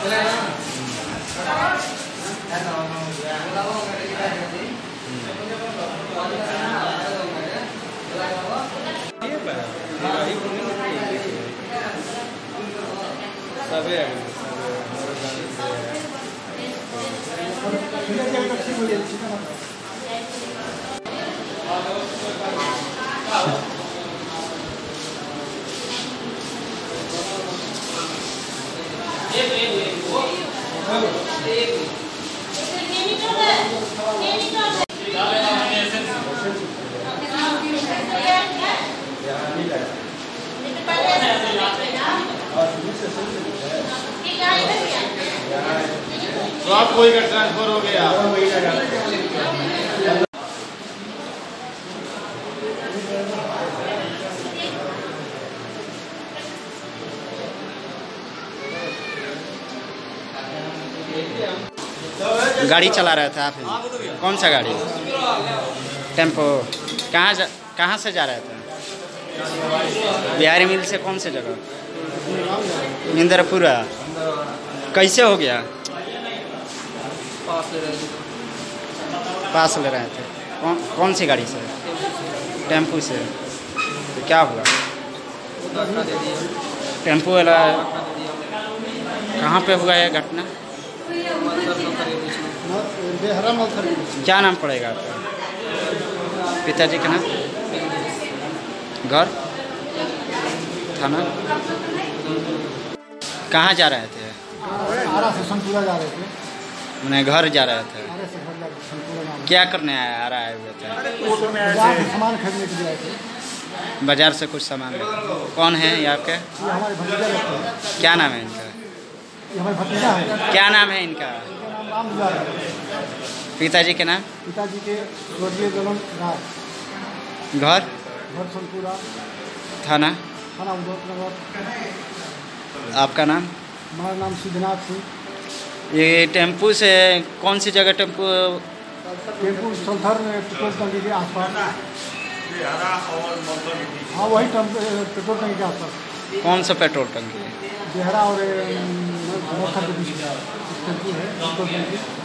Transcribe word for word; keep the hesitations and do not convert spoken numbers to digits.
तो आप कोई का ट्रांसफर हो गया। गाड़ी चला रहे थे आप? कौन सा गाड़ी? टेम्पो। कहाँ जा कहाँ से जा रहे थे? बिहारी मिल से कौन से जगह? इंद्रपुरा। कैसे हो गया? पास ले रहे थे। कौन कौन सी गाड़ी से? टेम्पो से। तो क्या हुआ? टेम्पो वाला कहाँ पे हुआ है घटना? क्या नाम पड़ेगा आपका? पिताजी का नाम? घर? थाना? कहाँ जा रहे थे? आरा से संतुला जा रहे थे। मैंने घर जा रहे थे। आरा से घर जा रहे थे। क्या करने आया आ रहा है हुए थे? बाजार से सामान खरीदने के लिए आए थे। बाजार से कुछ सामान। कौन है ये आपके? ये हमारे भतीजा लगते हैं। क्या नाम है इनका? ये हमारे भतीजा है। क्या नाम है इनका? नाम दिया है। पिताजी के नाम? पिताजी के स्वर्गीय जलन राज। घर? घर संतुला। थाना? थाना उदयपुर। आपका नाम? हमारा नाम सिद्धनाथ सिंह। ये टेम्पू से कौन सी जगह टेम्पू? टेम्पू संथर पेट्रोल टंकी के आसपास। हाँ वही पेट्रोल टंकी के आसपास। कौन सा पेट्रोल टंकी? बिहारा और नौखा के बीच टेम्पू है पेट्रोल टंकी।